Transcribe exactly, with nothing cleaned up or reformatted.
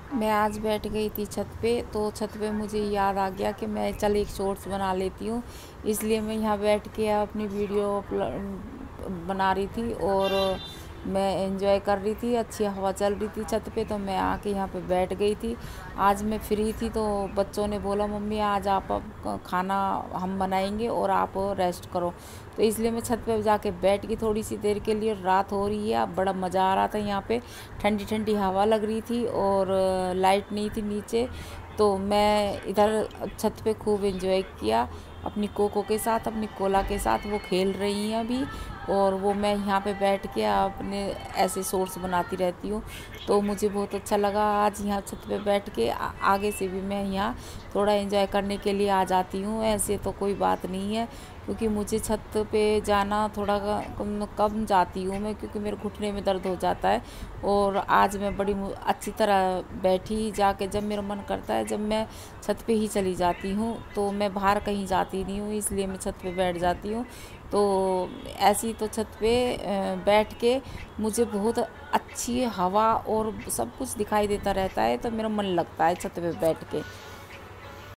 मैं आज बैठ गई थी छत पे, तो छत पे मुझे याद आ गया कि मैं चल एक शॉर्ट्स बना लेती हूँ। इसलिए मैं यहाँ बैठ के अपनी वीडियो बना रही थी और मैं एंजॉय कर रही थी। अच्छी हवा चल रही थी छत पे, तो मैं आके यहाँ पे बैठ गई थी। आज मैं फ्री थी, तो बच्चों ने बोला मम्मी आज आप अब खाना हम बनाएंगे और आप रेस्ट करो। तो इसलिए मैं छत पे जाके बैठ गई थोड़ी सी देर के लिए। रात हो रही है, अब बड़ा मज़ा आ रहा था यहाँ पे। ठंडी ठंडी हवा लग रही थी और लाइट नहीं थी नीचे, तो मैं इधर छत पे खूब एंजॉय किया अपनी कोको के साथ, अपनी कोला के साथ। वो खेल रही हैं अभी, और वो मैं यहाँ पे बैठ के अपने ऐसे शॉर्ट्स बनाती रहती हूँ। तो मुझे बहुत अच्छा लगा आज यहाँ छत पे बैठ के। आ, आगे से भी मैं यहाँ थोड़ा एंजॉय करने के लिए आ जाती हूँ, ऐसे तो कोई बात नहीं है, क्योंकि मुझे छत पे जाना थोड़ा कम कम जाती हूँ मैं, क्योंकि मेरे घुटने में दर्द हो जाता है। और आज मैं बड़ी अच्छी तरह बैठी जाके, जब मेरा मन करता है जब मैं छत पे ही चली जाती हूँ, तो मैं बाहर कहीं जाती नहीं हूँ, इसलिए मैं छत पे बैठ जाती हूँ। तो ऐसी तो छत पे बैठ के मुझे बहुत अच्छी हवा और सब कुछ दिखाई देता रहता है, तो मेरा मन लगता है छत पे बैठ के।